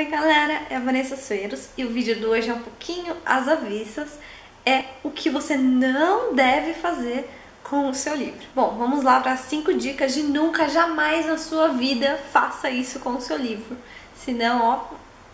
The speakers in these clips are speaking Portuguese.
Oi galera, é a Vanessa Sueiros e o vídeo de hoje é um pouquinho às avessas, é o que você não deve fazer com o seu livro. Bom, vamos lá para 5 dicas de nunca, jamais na sua vida faça isso com o seu livro, senão, ó,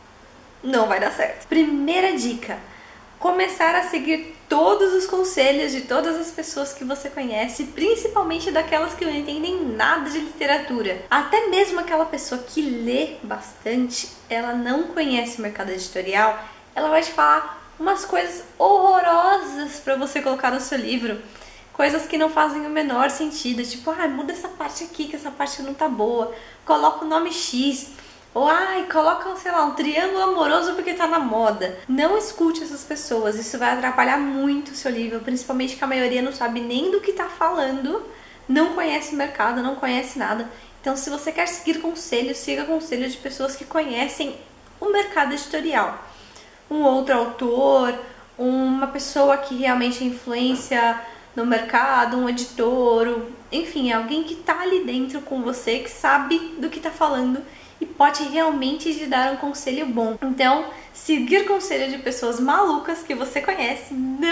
não vai dar certo. Primeira dica, começar a seguir todos os conselhos de todas as pessoas que você conhece, principalmente daquelas que não entendem nada de literatura. Até mesmo aquela pessoa que lê bastante, ela não conhece o mercado editorial, ela vai te falar umas coisas horrorosas para você colocar no seu livro. Coisas que não fazem o menor sentido, tipo, muda essa parte aqui, que essa parte não tá boa, coloca o nome X, ou coloca, sei lá, um triângulo amoroso porque tá na moda. Não escute essas pessoas, isso vai atrapalhar muito o seu livro, principalmente que a maioria não sabe nem do que tá falando, não conhece o mercado, não conhece nada. Então, se você quer seguir conselhos, siga conselhos de pessoas que conhecem o mercado editorial. Um outro autor, uma pessoa que realmente influencia no mercado, um editor, enfim, alguém que tá ali dentro com você, que sabe do que tá falando e pode realmente te dar um conselho bom. Então, seguir conselho de pessoas malucas que você conhece,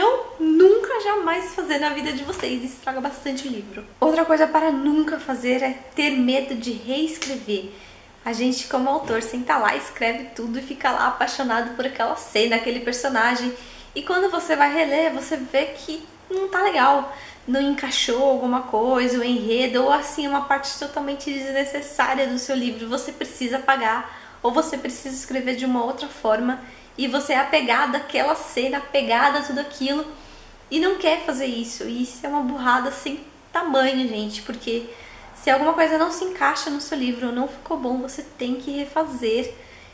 nunca, jamais fazer na vida de vocês. Isso estraga bastante o livro. Outra coisa para nunca fazer é ter medo de reescrever. A gente, como autor, senta lá, escreve tudo e fica lá apaixonado por aquela cena, aquele personagem. E quando você vai reler, você vê que não tá legal, não encaixou alguma coisa, o enredo, ou assim, uma parte totalmente desnecessária do seu livro, você precisa apagar, ou você precisa escrever de uma outra forma, e você é apegado àquela cena, apegado a tudo aquilo, e não quer fazer isso. E isso é uma burrada sem tamanho, gente, porque se alguma coisa não se encaixa no seu livro, ou não ficou bom, você tem que refazer.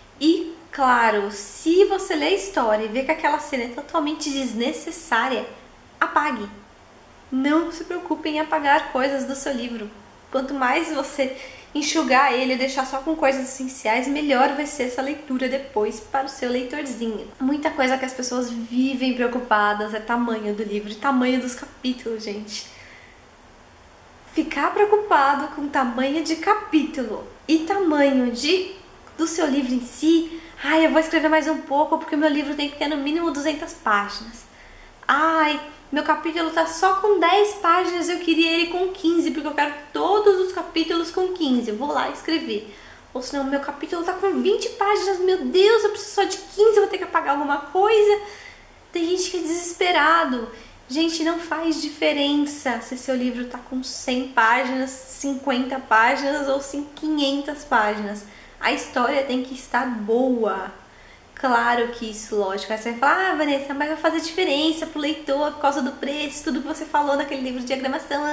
E, claro, se você lê a história e vê que aquela cena é totalmente desnecessária, apague. Não se preocupe em apagar coisas do seu livro. Quanto mais você enxugar ele e deixar só com coisas essenciais, melhor vai ser essa leitura depois para o seu leitorzinho. Muita coisa que as pessoas vivem preocupadas é tamanho do livro e tamanho dos capítulos, gente. Ficar preocupado com tamanho de capítulo e tamanho do seu livro em si, eu vou escrever mais um pouco porque o meu livro tem que ter no mínimo 200 páginas. Meu capítulo tá só com 10 páginas, eu queria ele com 15, porque eu quero todos os capítulos com 15, eu vou lá escrever. Ou senão, meu capítulo tá com 20 páginas, meu Deus, eu preciso só de 15, eu vou ter que apagar alguma coisa. Tem gente que é desesperado. Gente, não faz diferença se seu livro tá com 100 páginas, 50 páginas ou 500 páginas. A história tem que estar boa. Claro que isso, lógico. Aí você vai falar, Vanessa, mas vai fazer diferença pro leitor por causa do preço, tudo que você falou naquele livro de diagramação.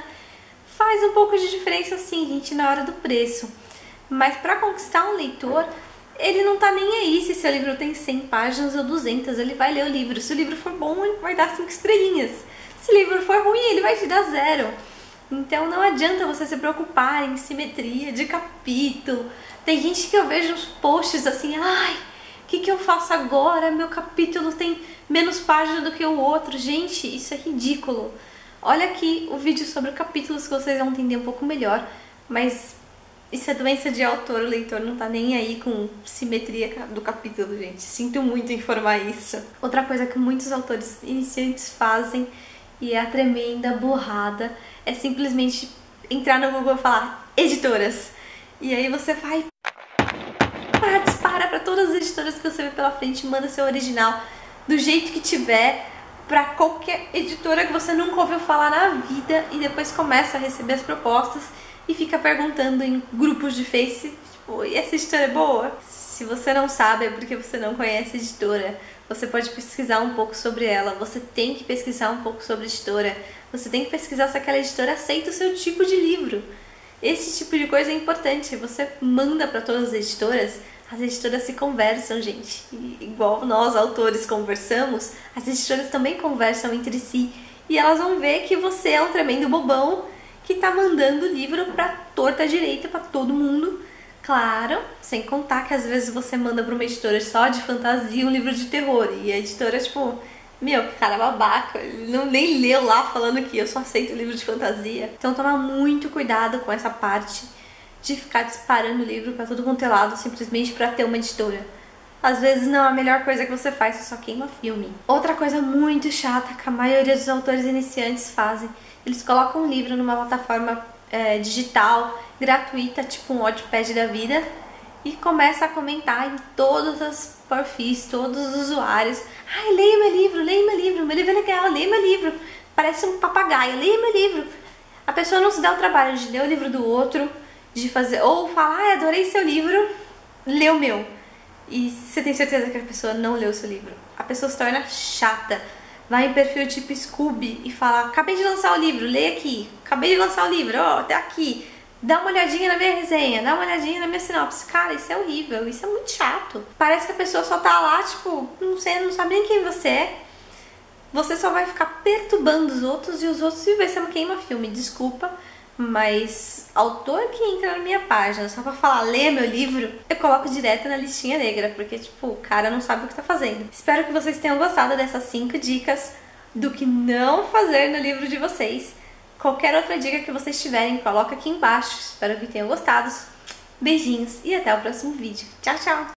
Faz um pouco de diferença sim, gente, na hora do preço. Mas para conquistar um leitor, ele não tá nem aí se seu livro tem 100 páginas ou 200. Ele vai ler o livro. Se o livro for bom, ele vai dar 5 estrelinhas. Se o livro for ruim, ele vai te dar 0. Então não adianta você se preocupar em simetria de capítulo. Tem gente que eu vejo uns posts assim, o que eu faço agora? Meu capítulo tem menos páginas do que o outro. Gente, isso é ridículo. Olha aqui o vídeo sobre capítulos que vocês vão entender um pouco melhor. Mas isso é doença de autor, o leitor não tá nem aí com simetria do capítulo, gente. Sinto muito em informar isso. Outra coisa que muitos autores iniciantes fazem, e é a tremenda burrada, é simplesmente entrar no Google e falar editoras. E aí você vai... dispara para todas as editoras que você vê pela frente, manda seu original do jeito que tiver para qualquer editora que você nunca ouviu falar na vida e depois começa a receber as propostas e fica perguntando em grupos de Face, tipo, e essa editora é boa? Se você não sabe é porque você não conhece a editora. Você pode pesquisar um pouco sobre ela, você tem que pesquisar um pouco sobre a editora, você tem que pesquisar se aquela editora aceita o seu tipo de livro. Esse tipo de coisa é importante, você manda para todas as editoras se conversam, gente. E, igual nós, autores, conversamos, as editoras também conversam entre si. E elas vão ver que você é um tremendo bobão que tá mandando o livro pra torta direita pra todo mundo. Claro, sem contar que às vezes você manda pra uma editora só de fantasia um livro de terror. E a editora, tipo, meu, que cara babaca, ele nem leu lá falando que eu só aceito livro de fantasia. Então toma muito cuidado com essa parte. de ficar disparando livro pra todo quanto é lado simplesmente pra ter uma editora. Às vezes não é a melhor coisa que você faz, você só queima filme. Outra coisa muito chata que a maioria dos autores iniciantes fazem, eles colocam um livro numa plataforma digital, gratuita, tipo um Wattpad da vida, e começa a comentar em todos os perfis, todos os usuários. Ai, leia meu livro é legal, leia meu livro. Parece um papagaio, leia meu livro. A pessoa não se dá o trabalho de ler o livro do outro, de fazer, ou falar, ai, adorei seu livro, lê o meu. E você tem certeza que a pessoa não leu o seu livro? A pessoa se torna chata. Vai em perfil tipo Scooby e fala, acabei de lançar o livro, leia aqui. Acabei de lançar o livro, ó, até aqui. Dá uma olhadinha na minha resenha, dá uma olhadinha na minha sinopse. Cara, isso é horrível, isso é muito chato. Parece que a pessoa só tá lá, tipo, não sei, não sabe nem quem você é. Você só vai ficar perturbando os outros e os outros vai ser um queima-filme. Desculpa, mas autor que entra na minha página só pra falar, leia meu livro, eu coloco direto na listinha negra, porque, tipo, o cara não sabe o que tá fazendo. Espero que vocês tenham gostado dessas 5 dicas do que não fazer no livro de vocês. Qualquer outra dica que vocês tiverem, coloca aqui embaixo. Espero que tenham gostado. Beijinhos e até o próximo vídeo. Tchau, tchau!